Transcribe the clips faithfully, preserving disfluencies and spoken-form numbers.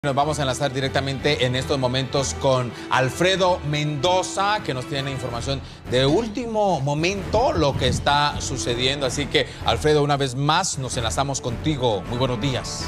Nos vamos a enlazar directamente en estos momentos con Alfredo Mendoza, que nos tiene información de último momento, lo que está sucediendo. Así que, Alfredo, una vez más nos enlazamos contigo. Muy buenos días.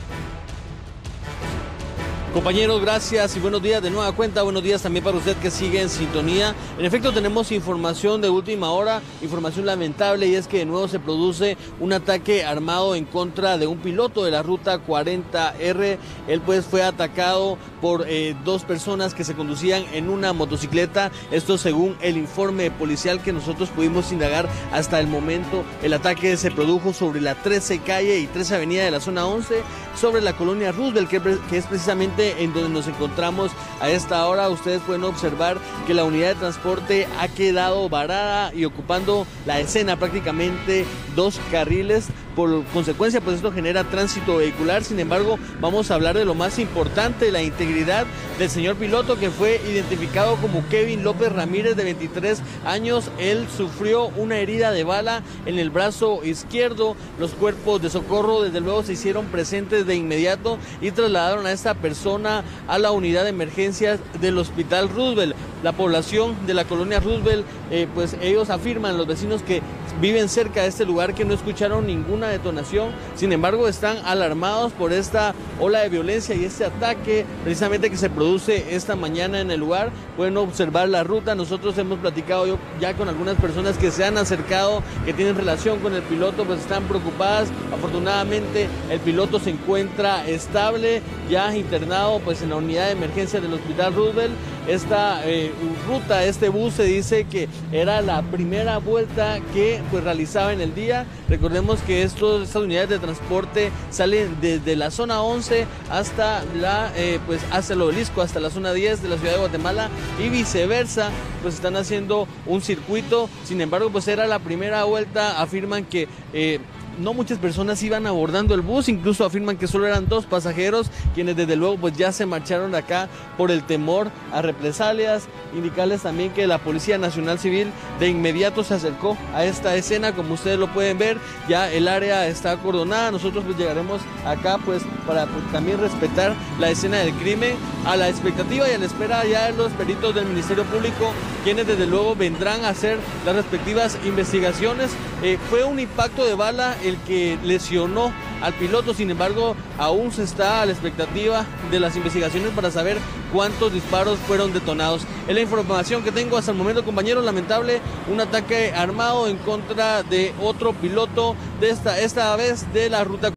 Compañeros, gracias y buenos días de nueva cuenta. Buenos días también para usted que sigue en sintonía. En efecto, tenemos información de última hora, información lamentable, y es que de nuevo se produce un ataque armado en contra de un piloto de la ruta cuarenta R. Él pues fue atacado por eh, dos personas que se conducían en una motocicleta. Esto según el informe policial que nosotros pudimos indagar hasta el momento. El ataque se produjo sobre la trece calle y trece avenida de la zona once, sobre la colonia Roosevelt, que, que es precisamente en donde nos encontramos a esta hora. Ustedes pueden observar que la unidad de transporte ha quedado varada y ocupando la escena prácticamente dos carriles. Por consecuencia, pues esto genera tránsito vehicular. Sin embargo, vamos a hablar de lo más importante, la integridad del señor piloto, que fue identificado como Kevin López Ramírez, de veintitrés años. Él sufrió una herida de bala en el brazo izquierdo. Los cuerpos de socorro desde luego se hicieron presentes de inmediato y trasladaron a esta persona a la unidad de emergencias del Hospital Roosevelt. La población de la colonia Roosevelt, eh, pues ellos afirman, los vecinos que viven cerca de este lugar, que no escucharon ninguna detonación. Sin embargo, están alarmados por esta ola de violencia y este ataque precisamente que se produce esta mañana en el lugar. Pueden observar la ruta. Nosotros hemos platicado yo ya con algunas personas que se han acercado, que tienen relación con el piloto, pues están preocupadas. Afortunadamente el piloto se encuentra estable, ya internado pues en la unidad de emergencia del Hospital Roosevelt. Esta eh, ruta, este bus, se dice que era la primera vuelta que pues realizaba en el día. Recordemos que estos, estas unidades de transporte salen desde la zona once hasta la eh, pues hasta el Obelisco, hasta la zona diez de la ciudad de Guatemala, y viceversa, pues están haciendo un circuito. Sin embargo, pues era la primera vuelta. Afirman que eh, no muchas personas iban abordando el bus, incluso afirman que solo eran dos pasajeros, quienes desde luego pues ya se marcharon de acá por el temor a represalias. Indicarles también que la Policía Nacional Civil de inmediato se acercó a esta escena. Como ustedes lo pueden ver, ya el área está acordonada. Nosotros pues llegaremos acá pues para pues, también respetar la escena del crimen, a la expectativa y a la espera ya de los peritos del Ministerio Público, quienes desde luego vendrán a hacer las respectivas investigaciones. Eh, fue un impacto de bala el que lesionó al piloto. Sin embargo, aún se está a la expectativa de las investigaciones para saber cuántos disparos fueron detonados. Es la información que tengo hasta el momento, compañeros. Lamentable, un ataque armado en contra de otro piloto, de esta, esta vez de la ruta